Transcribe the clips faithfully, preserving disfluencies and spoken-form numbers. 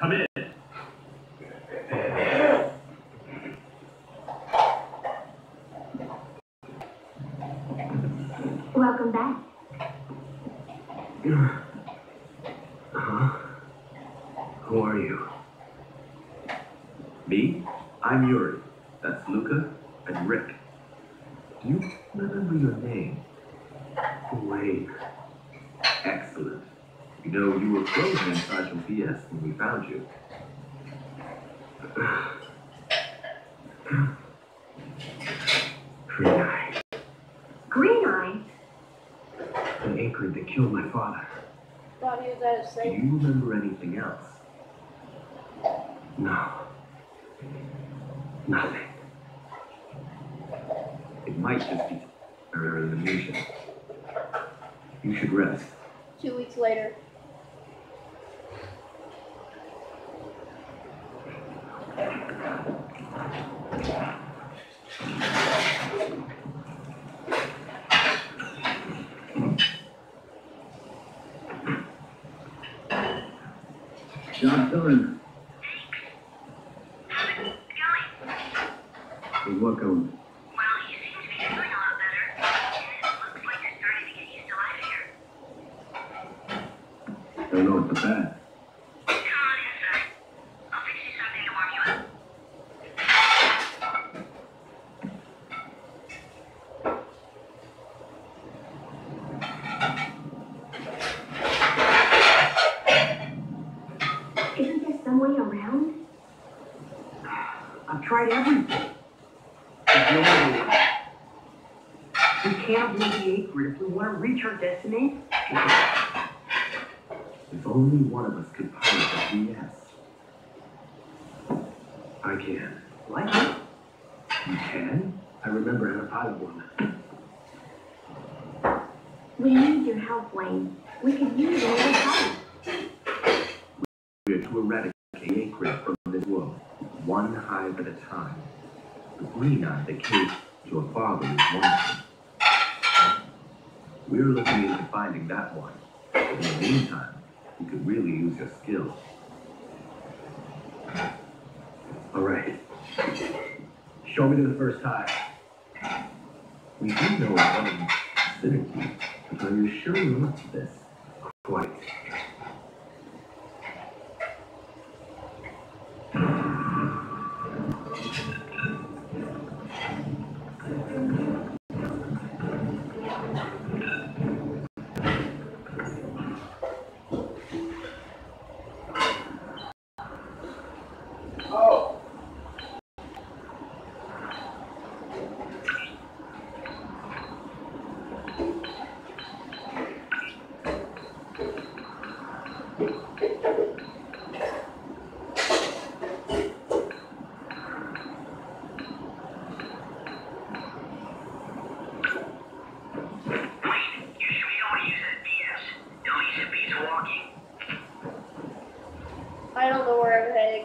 Come in. Welcome back. Huh? Who are you? Me? I'm Yuri. That's Luca and Rick. Do you remember your name? Wayne. Excellent. You know, you were frozen inside your V S when we found you. Green Eye. Green Eye? The Acrid that killed my father. Thought he was at his Do safe. you remember anything else? No. Nothing. It might just be or an illusion. You should rest. Two weeks later. Job done. How's work going? Well, you seem to be feeling a lot better. And it looks like you're starting to get used to life here. Don't know what's bad. Come on inside. I'll fix you something to warm you up. Isn't there some way around? I've tried everything. There's no way. We can't leave the Acrid if we want to reach our destination. If only one of us could pilot the V S. I can. Like it? You can? I remember how to pilot one. We need your help, Wayne. We could use another help. We're to eradicate the Acrid from this world, one hive at a time. The Green Eye that came to a father is one thing. We're looking into finding that one. In the meantime, we could really use your skills. All right. Show me to the first hive. We do know one synergy, but are you sure you're up to this? Quite. I don't know where I'm heading.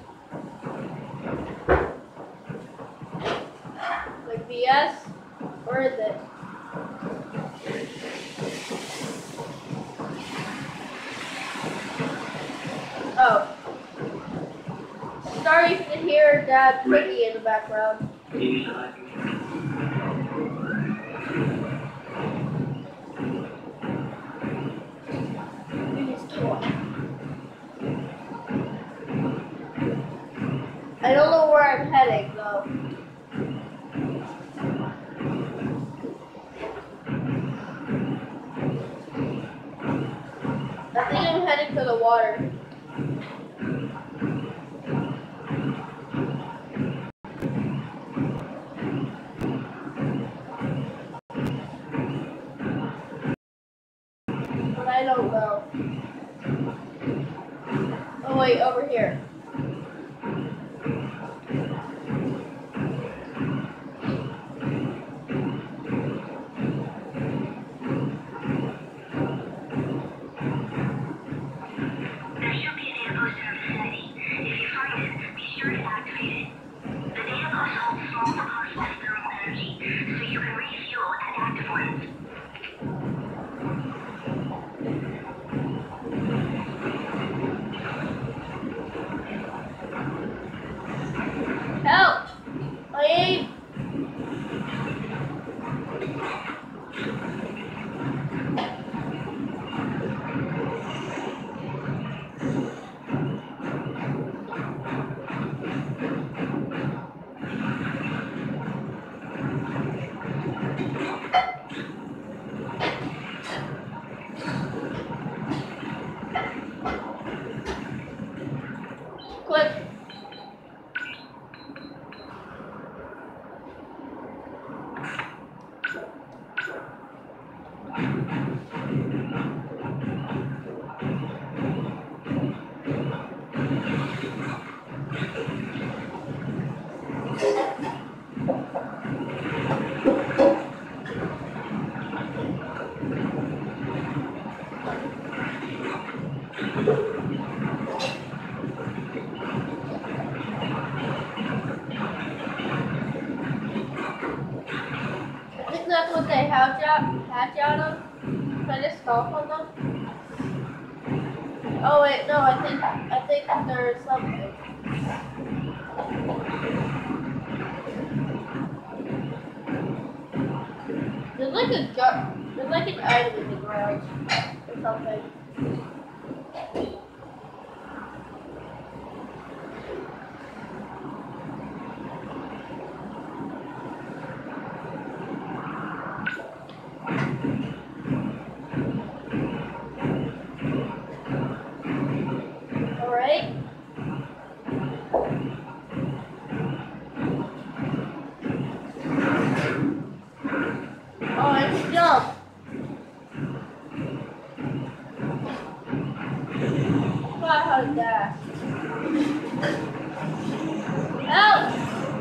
Like V S? Where is it? Oh. Sorry if you can hear Dad Piggy in the background. I don't know where I'm heading though. I think I'm heading to the water. But I don't know. Oh wait, over here. hatch out of? Can I just stomp on them? Oh wait, no, I think I think there's something. There's like a jar, there's like an item in the ground or something. Alright. Oh, it's jump. Forgot how to dash. Help!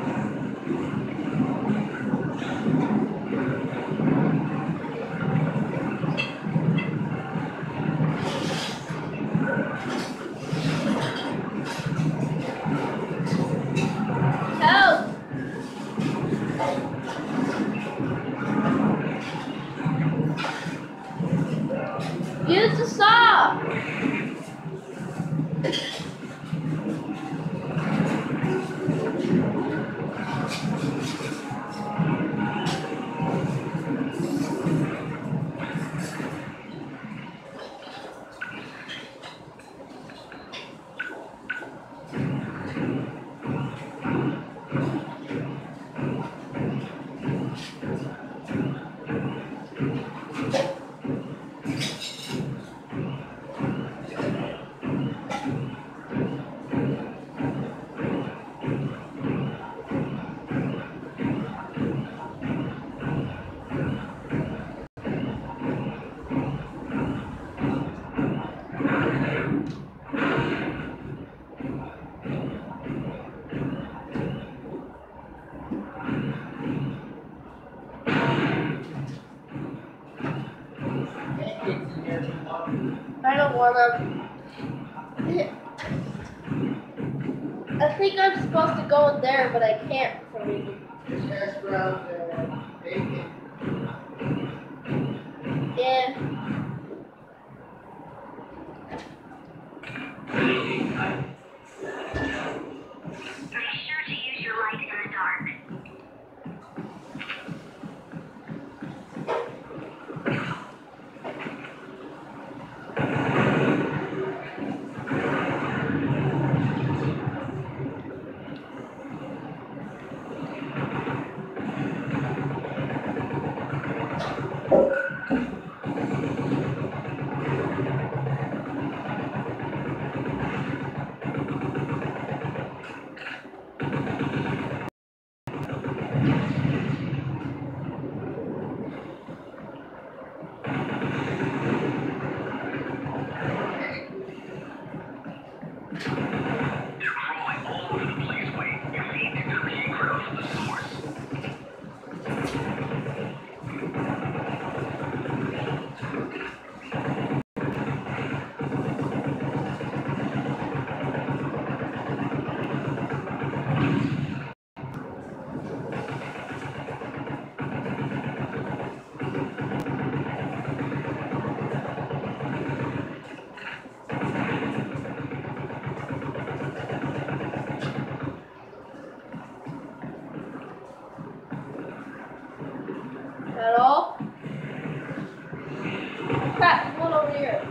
Help! Use the saw! I don't want to. I think I'm supposed to go in there, but I can't for some reason. Just hash browns and bacon. Yeah. Be sure to use your light in the dark. They're crawling all over the place. Wait, you need to get the secret of the source. At all? Crap, come on over here.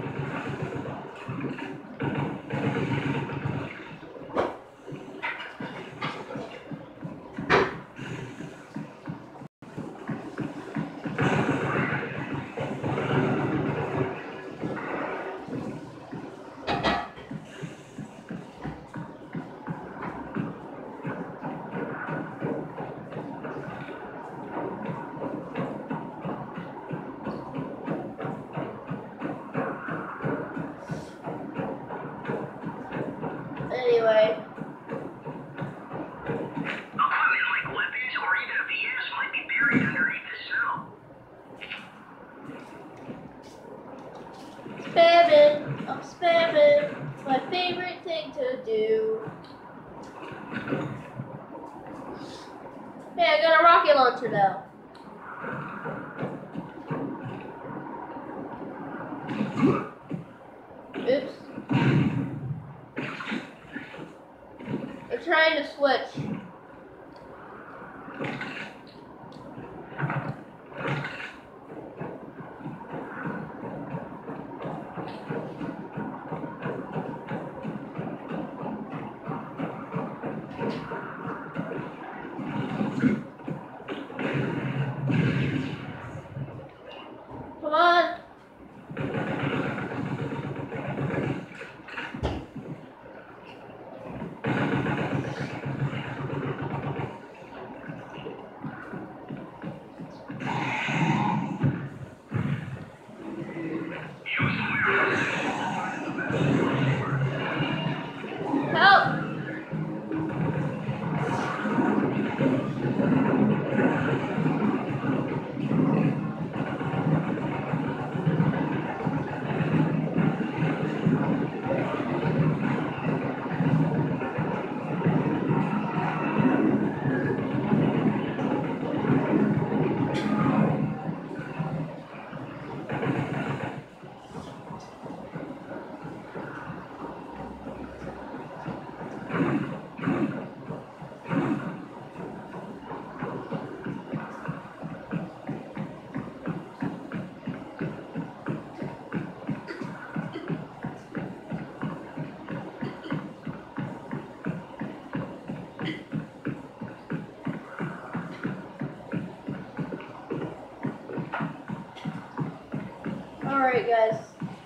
Anyway. Equipment like weapons or even a P S might be buried underneath the cell. Spamming. I'm spamming. It's my favorite thing to do. Hey, I got a rocket launcher now. Oops. I'm trying to switch. Come on. Help! Alright, guys.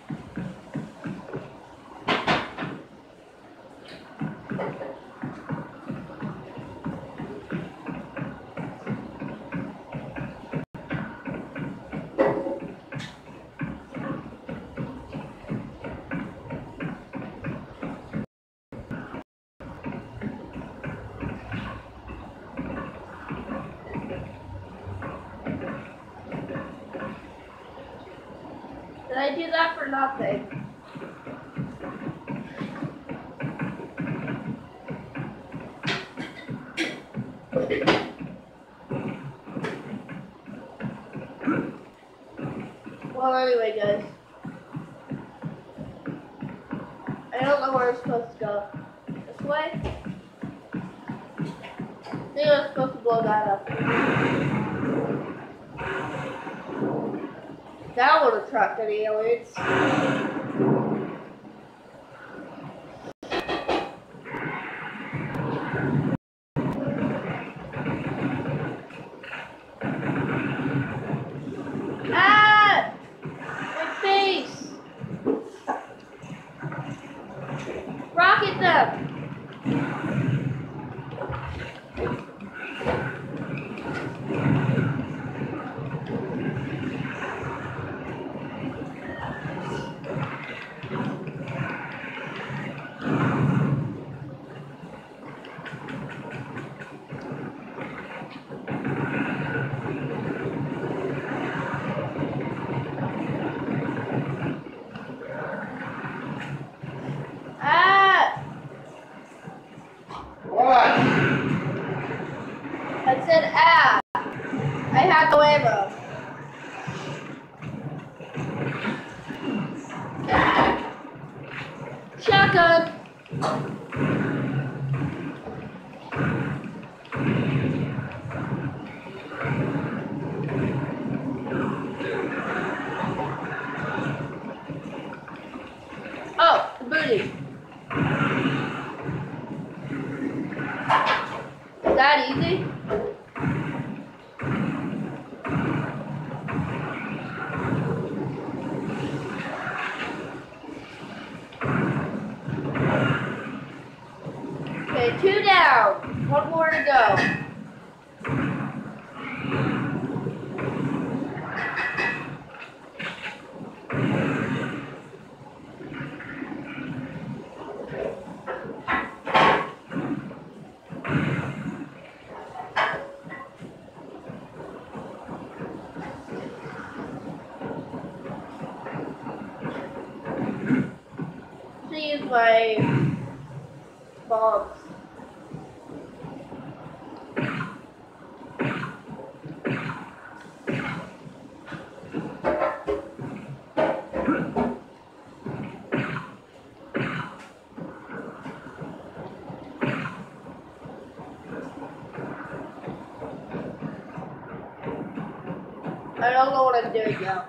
Did I do that for nothing? Well, anyway, guys. I don't know where I'm supposed to go. This way? I think I'm supposed to blow that up. That would attract any aliens. Ah! My face! Rocket them! Ah! What? I said ah! I have no ammo. Shotgun! Oh, the booty. Is that easy? Okay, two down. One more to go. Use my bombs. I don't know what I'm doing now.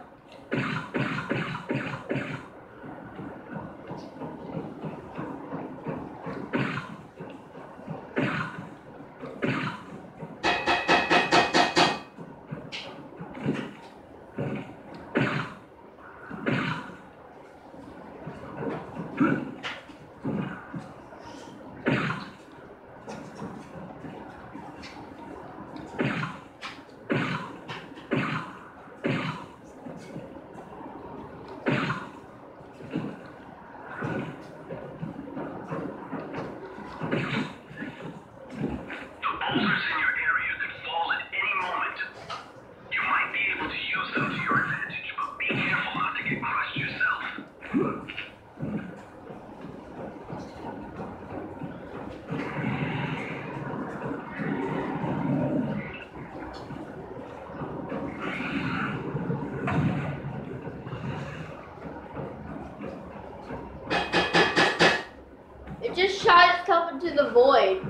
It just shot itself into the void.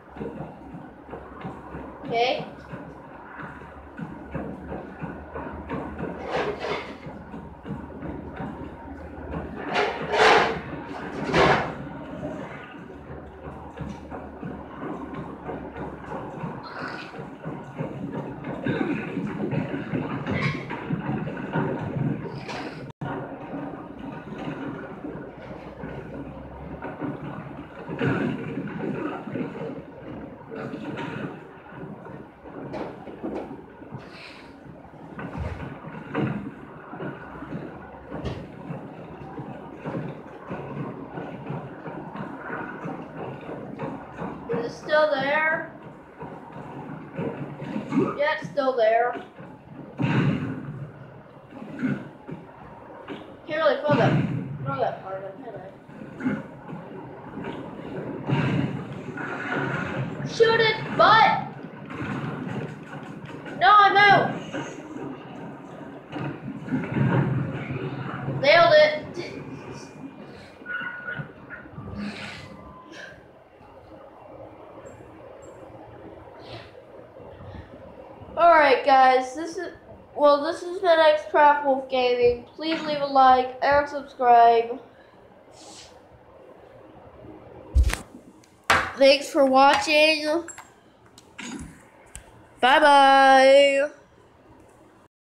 Okay? Is it still there? Yeah, it's still there. Can't really throw that, throw that part in, can I? Shoot it, butt! No, I'm out! Nailed it! Alright guys, this is, well this has been Xcraft Wolf Gaming. Please leave a like and subscribe. Thanks for watching. Bye bye.